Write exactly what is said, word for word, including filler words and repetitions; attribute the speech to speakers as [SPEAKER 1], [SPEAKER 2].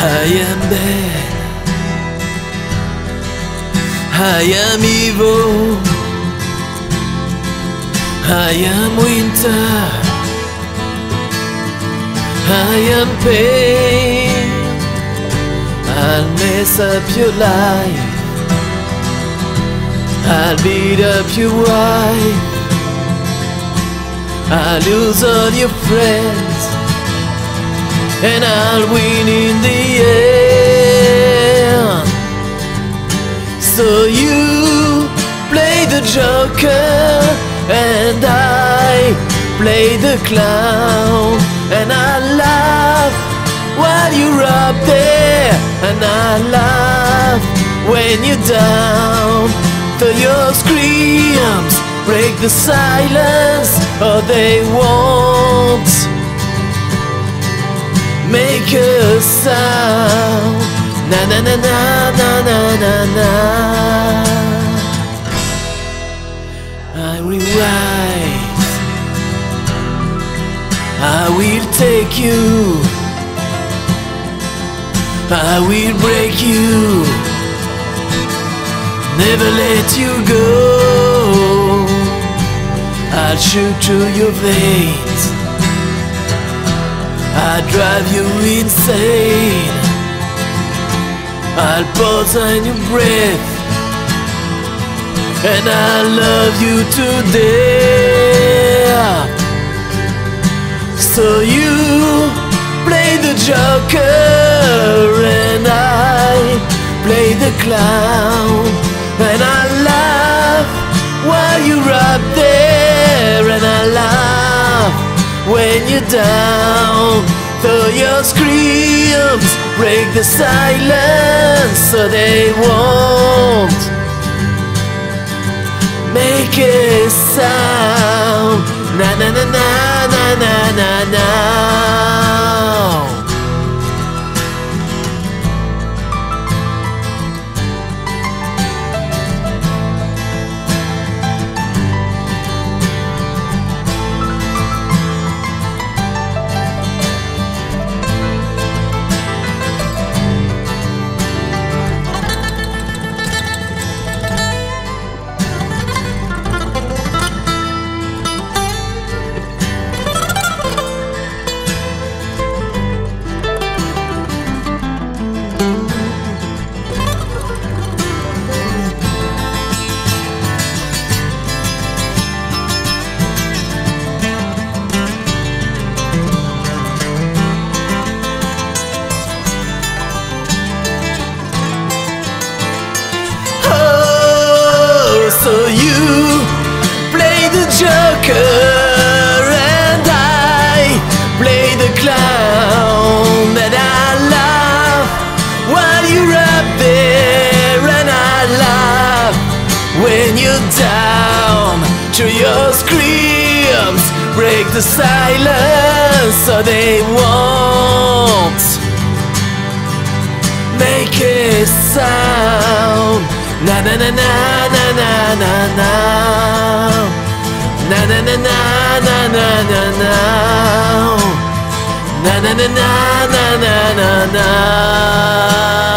[SPEAKER 1] I am bad, I am evil, I am winter, I am pain. I'll mess up your life, I'll beat up your wife, I'll lose all your friends, and I'll win in the end. So you play the joker and I play the clown, and I laugh while you're up there, and I laugh when you're down. Though your screams break the silence, or they won't make a sound. Na na na na na na na na. I will rise, I will take you, I will break you, never let you go. I'll shoot through your veins, I'll drive you insane, I'll poison your breath, and I love you to death. So you play the joker and I play the clown, and I laugh while you're up there, and I laugh when you're down. Though your screams break the silence, so they won't make a sound. Na na na na na na na na. So you play the joker and I play the clown, and I laugh while you're up there, and I laugh when you're down. Through your screams break the silence, so they won't make a sound. Na na na na na na na na. Na na na na na na na na. Na na na na na na na.